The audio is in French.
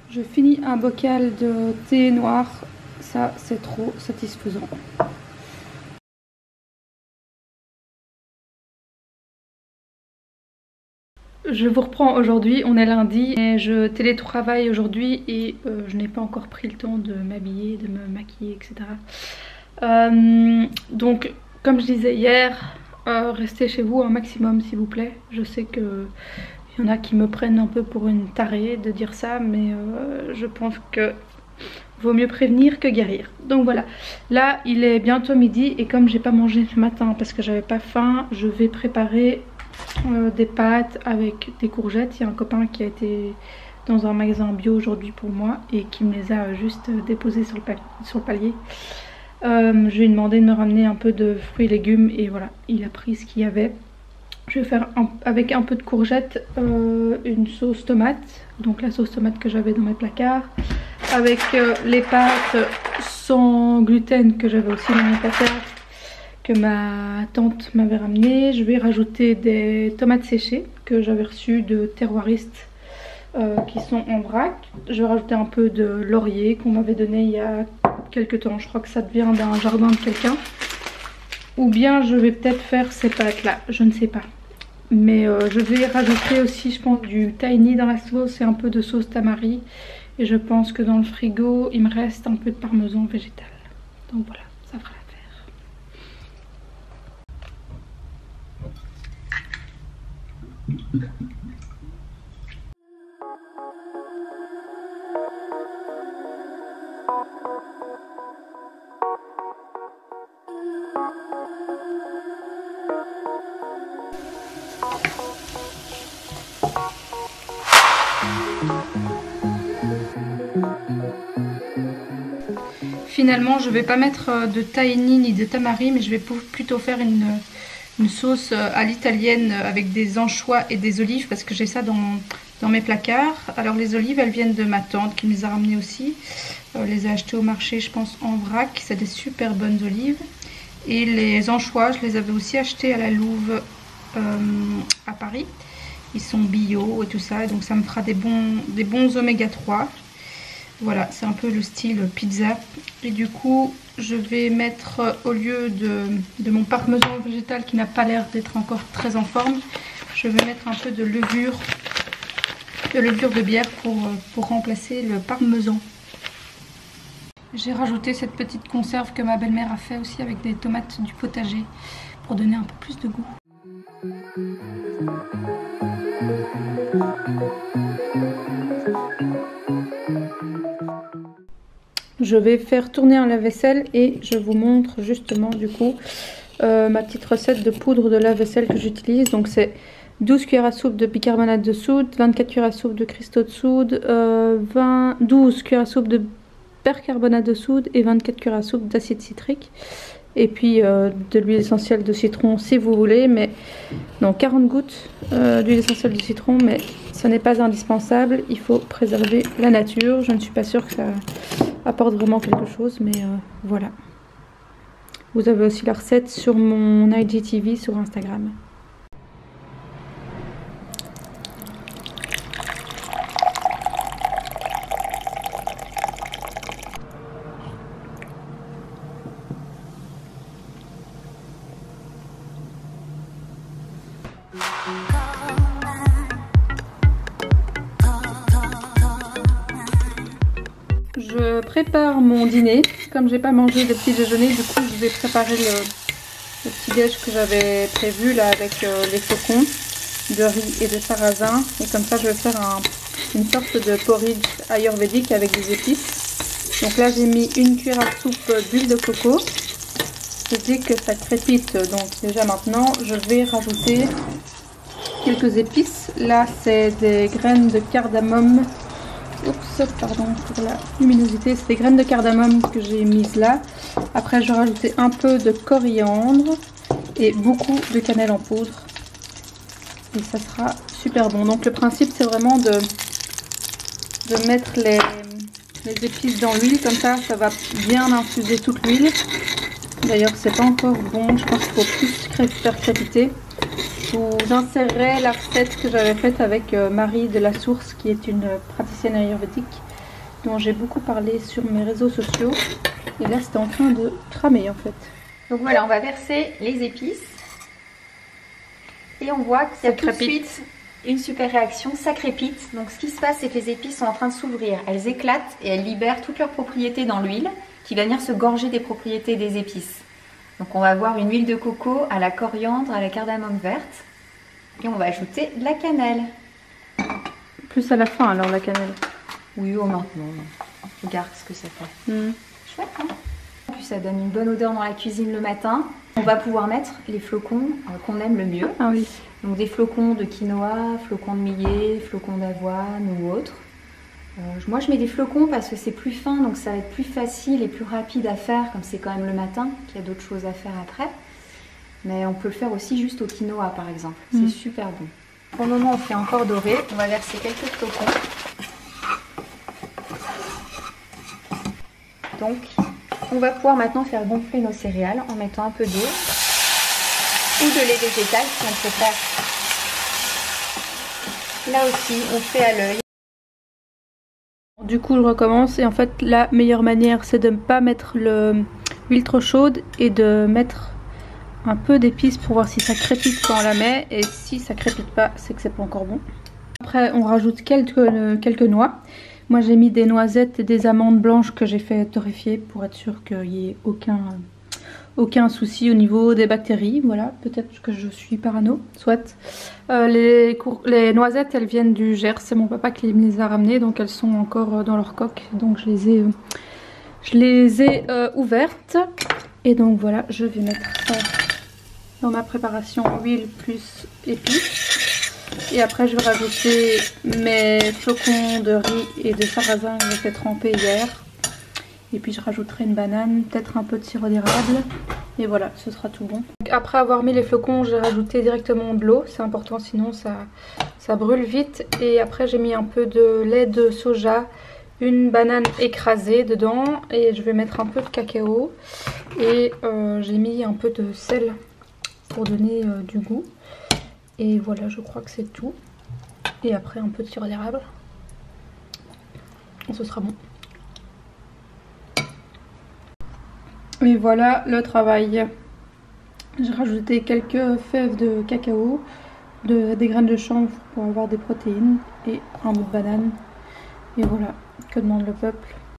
Je finis un bocal de thé noir, ça c'est trop satisfaisant. Je vous reprends aujourd'hui, on est lundi et je télétravaille aujourd'hui et je n'ai pas encore pris le temps de m'habiller, de me maquiller, etc. Donc comme je disais hier, restez chez vous un maximum s'il vous plaît. Je sais que il y en a qui me prennent un peu pour une tarée de dire ça, mais je pense que vaut mieux prévenir que guérir. Donc voilà, là il est bientôt midi et comme j'ai pas mangé ce matin parce que j'avais pas faim, je vais préparer des pâtes avec des courgettes. Il y a un copain qui a été dans un magasin bio aujourd'hui pour moi et qui me les a juste déposées sur le palier. Je lui ai demandé de me ramener un peu de fruits et légumes et voilà, il a pris ce qu'il y avait. Je vais faire avec un peu de courgettes une sauce tomate, donc la sauce tomate que j'avais dans mes placards, avec les pâtes sans gluten que j'avais aussi dans mes placards, que ma tante m'avait ramené. Je vais rajouter des tomates séchées que j'avais reçues de terroiristes qui sont en vrac. Je vais rajouter un peu de laurier qu'on m'avait donné il y a quelques temps. Je crois que ça vient d'un jardin de quelqu'un. Ou bien je vais peut-être faire ces pâtes là, je ne sais pas. Mais je vais rajouter aussi je pense du tahini dans la sauce et un peu de sauce tamari. Et je pense que dans le frigo il me reste un peu de parmesan végétal. Donc voilà, ça fera l'affaire. Finalement je vais pas mettre de tahini ni de tamari, mais je vais plutôt faire une sauce à l'italienne avec des anchois et des olives parce que j'ai ça dans mes placards. Alors les olives elles viennent de ma tante qui me les a ramenées aussi. Les a achetées au marché je pense en vrac, c'est des super bonnes olives. Et les anchois je les avais aussi achetés à la Louve à Paris. Ils sont bio et tout ça, donc ça me fera des bons oméga 3. Voilà, c'est un peu le style pizza. Et du coup, je vais mettre au lieu de mon parmesan végétal qui n'a pas l'air d'être encore très en forme, je vais mettre un peu de levure de bière pour remplacer le parmesan. J'ai rajouté cette petite conserve que ma belle-mère a fait aussi avec des tomates du potager pour donner un peu plus de goût. Je vais faire tourner un lave-vaisselle et je vous montre justement du coup ma petite recette de poudre de lave-vaisselle que j'utilise. Donc c'est 12 cuillères à soupe de bicarbonate de soude, 24 cuillères à soupe de cristaux de soude, 12 cuillères à soupe de percarbonate de soude et 24 cuillères à soupe d'acide citrique. Et puis de l'huile essentielle de citron si vous voulez, mais non, 40 gouttes d'huile essentielle de citron, mais ce n'est pas indispensable, il faut préserver la nature. Je ne suis pas sûre que ça apporte vraiment quelque chose, mais voilà. Vous avez aussi la recette sur mon IGTV sur Instagram. Je prépare mon dîner. Comme j'ai pas mangé le petit déjeuner, du coup je vais préparer le petit déj que j'avais prévu là avec les flocons de riz et de sarrasin. Et comme ça je vais faire une sorte de porridge ayurvédique avec des épices. Donc là j'ai mis une cuillère à soupe d'huile de coco. Et dès que ça crépite, donc déjà maintenant, je vais rajouter quelques épices. Là c'est des graines de cardamome. Oups, pardon pour la luminosité, c'est des graines de cardamome que j'ai mises là. Après je vais rajouter un peu de coriandre et beaucoup de cannelle en poudre. Et ça sera super bon. Donc le principe c'est vraiment de mettre les épices dans l'huile, comme ça ça va bien infuser toute l'huile. D'ailleurs c'est pas encore bon, je pense qu'il faut plus faire crépiter. Je vous insérerai la recette que j'avais faite avec Marie de la Source qui est une praticienne ayurvédique dont j'ai beaucoup parlé sur mes réseaux sociaux. Et là c'était en train de cramer en fait. Donc voilà, on va verser les épices. Et on voit qu'il y a tout de suite une super réaction, ça crépite. Donc ce qui se passe, c'est que les épices sont en train de s'ouvrir. Elles éclatent et elles libèrent toutes leurs propriétés dans l'huile qui va venir se gorger des propriétés des épices. Donc on va avoir une huile de coco à la coriandre, à la cardamome verte. Et on va ajouter de la cannelle. Plus à la fin alors la cannelle. Oui, oh maintenant. Regarde ce que ça fait. Chouette, hein? En plus ça donne une bonne odeur dans la cuisine le matin. On va pouvoir mettre les flocons qu'on aime le mieux. Ah oui. Donc des flocons de quinoa, flocons de millet, flocons d'avoine ou autres. Moi je mets des flocons parce que c'est plus fin, donc ça va être plus facile et plus rapide à faire, comme c'est quand même le matin, qu'il y a d'autres choses à faire après. Mais on peut le faire aussi juste au quinoa par exemple, c'est super bon. Pour le moment on fait encore dorer, on va verser quelques flocons. Donc on va pouvoir maintenant faire gonfler nos céréales en mettant un peu d'eau ou de lait végétal si on préfère. Là aussi on fait à l'œil. Du coup je recommence et en fait la meilleure manière c'est de ne pas mettre l'huile trop chaude et de mettre un peu d'épices pour voir si ça crépite quand on la met, et si ça crépite pas c'est que c'est pas encore bon. Après on rajoute quelques noix. Moi j'ai mis des noisettes et des amandes blanches que j'ai fait torréfier pour être sûr qu'il n'y ait aucun souci au niveau des bactéries. Voilà, peut-être que je suis parano, soit. Les noisettes elles viennent du Gers, c'est mon papa qui me les a ramenées, donc elles sont encore dans leur coque, donc je les ai ouvertes. Et donc voilà, je vais mettre ça dans ma préparation, huile plus épices. Et après je vais rajouter mes flocons de riz et de sarrasin que j'ai fait tremper hier. Et puis je rajouterai une banane, peut-être un peu de sirop d'érable. Et voilà, ce sera tout bon. Donc après avoir mis les flocons, j'ai rajouté directement de l'eau. C'est important, sinon ça brûle vite. Et après j'ai mis un peu de lait de soja, une banane écrasée dedans. Et je vais mettre un peu de cacao. Et j'ai mis un peu de sel pour donner du goût. Et voilà, je crois que c'est tout. Et après un peu de sirop d'érable. Ce sera bon. Et voilà le travail. J'ai rajouté quelques fèves de cacao, des graines de chanvre pour avoir des protéines et un bout de banane. Et voilà, que demande le peuple.